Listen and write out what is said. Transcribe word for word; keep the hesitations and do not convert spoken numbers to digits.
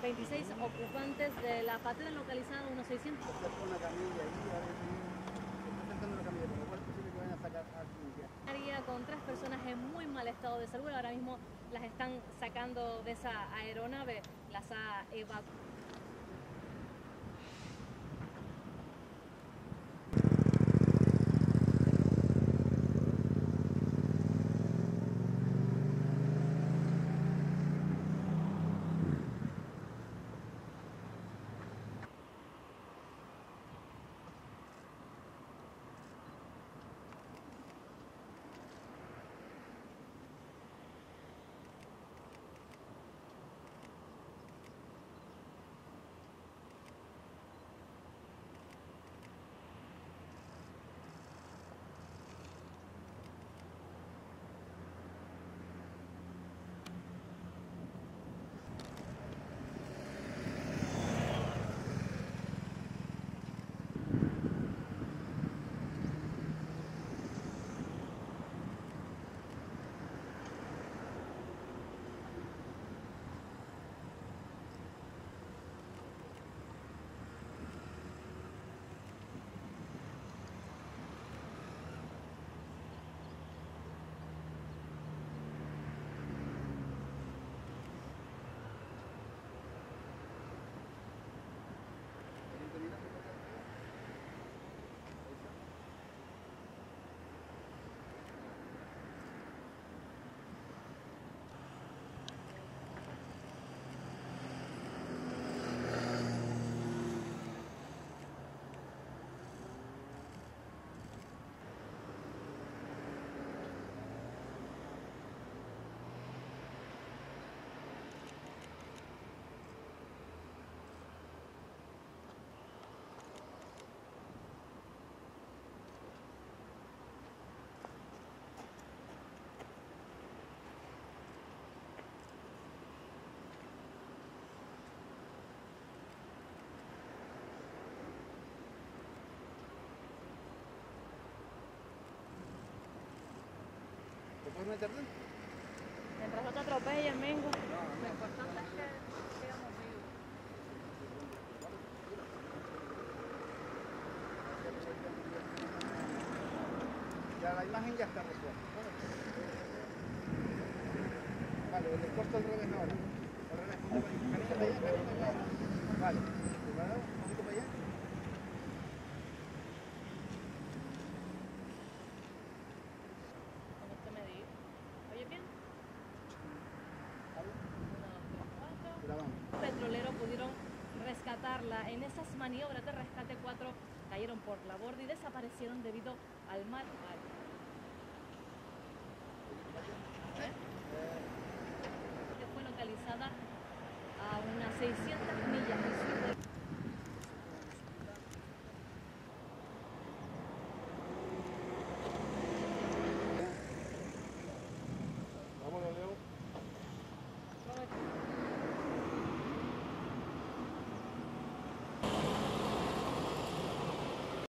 veintiséis ocupantes de la patera localizada a unos seiscientos. Una camilla ahí, a ver, está sacando una camilla, pero igual es posible que vayan a sacar a alguien ya. Área con tres personas en muy mal estado de salud. Ahora mismo las están sacando de esa aeronave, las ha evacuado. ¿Te puedes meter dentro? Mientras no te atropellen, Mingo. No, no. Lo importante es que sigamos vivos. Ya la imagen ya está resuelta. Vale, le corto al revés ahora. Al revés, ponte para allá. Canilla para allá, canilla para allá. Vale, preparado, un poquito para allá. Con este medir. ¿Oye bien? Vale, Uno, dos, tres, cuatro. grabamos. Petrolero pudieron rescatarla. En esas maniobras de rescate, cuatro cayeron por la borda y desaparecieron debido al mar.